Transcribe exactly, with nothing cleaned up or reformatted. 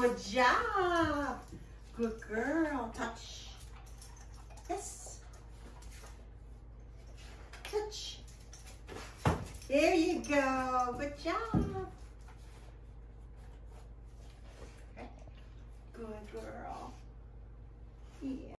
Good job. Good girl. Touch. Yes. Touch. There you go. Good job. Good girl. Yeah.